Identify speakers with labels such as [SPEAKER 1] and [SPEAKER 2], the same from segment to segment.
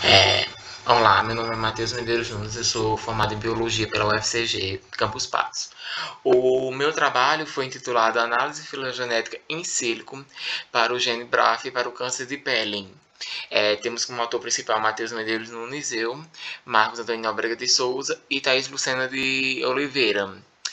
[SPEAKER 1] Olá, meu nome é Matheus Medeiros Nunes, eu sou formado em Biologia pela UFCG, Campus Patos. O meu trabalho foi intitulado Análise filogenética in silico para o gene BRAF e para o câncer de pele. Temos como autor principal Matheus Medeiros Nunes, eu, Marcos Antônio Nóbrega de Souza e Thaís Lucena de Oliveira.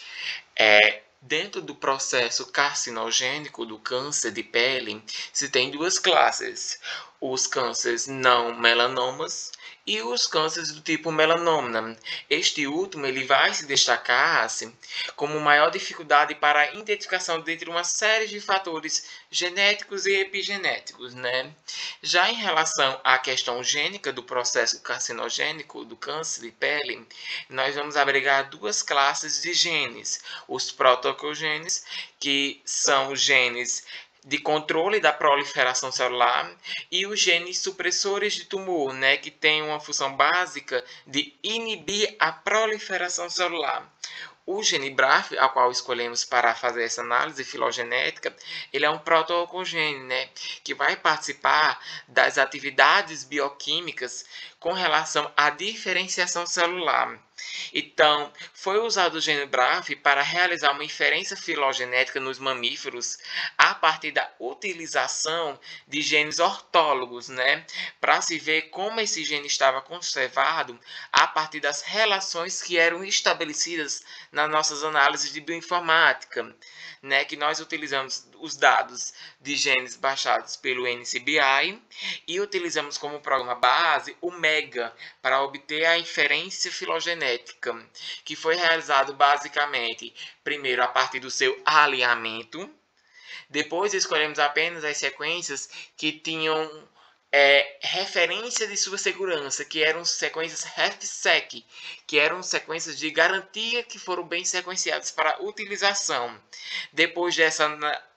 [SPEAKER 1] Dentro do processo carcinogênico do câncer de pele, se tem duas classes: os cânceres não melanomas e os cânceres do tipo melanoma. Este último ele vai se destacar assim, como maior dificuldade para a identificação dentre uma série de fatores genéticos e epigenéticos, né? Já em relação à questão gênica do processo carcinogênico do câncer de pele, nós vamos abrigar duas classes de genes: os protocogenes, que são genes de controle da proliferação celular, e os genes supressores de tumor, né, que têm uma função básica de inibir a proliferação celular. O gene BRAF, a qual escolhemos para fazer essa análise filogenética, ele é um protoocogene, né, que vai participar das atividades bioquímicas com relação à diferenciação celular. Então, foi usado o gene BRAF para realizar uma inferência filogenética nos mamíferos a partir da utilização de genes ortólogos, né, para se ver como esse gene estava conservado a partir das relações que eram estabelecidas nas nossas análises de bioinformática, né, que nós utilizamos os dados de genes baixados pelo NCBI e utilizamos como programa base o MEGA para obter a inferência filogenética, que foi realizado basicamente primeiro a partir do seu alinhamento. Depois escolhemos apenas as sequências que tinham referência de sua segurança, que eram sequências RefSeq, que eram sequências de garantia que foram bem sequenciadas para utilização. Depois dessa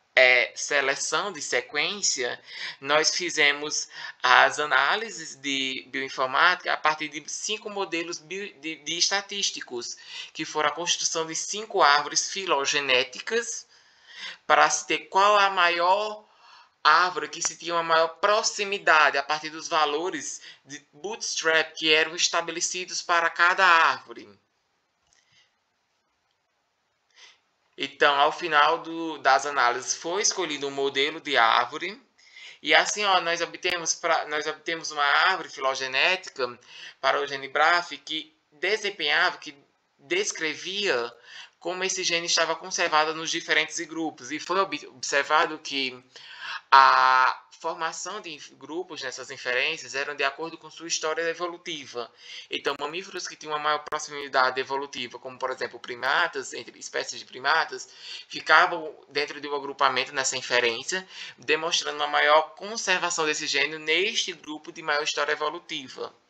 [SPEAKER 1] seleção de sequência, nós fizemos as análises de bioinformática a partir de 5 modelos de estatísticos, que foram a construção de 5 árvores filogenéticas, para se ter qual a maior árvore que se tinha uma maior proximidade a partir dos valores de bootstrap que eram estabelecidos para cada árvore. Então, ao final das análises, foi escolhido um modelo de árvore. E assim, nós obtemos uma árvore filogenética para o gene BRAF que descrevia como esse gene estava conservado nos diferentes grupos. E foi observado que a formação de grupos nessas inferências eram de acordo com sua história evolutiva. Então, mamíferos que tinham uma maior proximidade evolutiva, como por exemplo primatas, entre espécies de primatas, ficavam dentro de um agrupamento nessa inferência, demonstrando uma maior conservação desse gênero neste grupo de maior história evolutiva.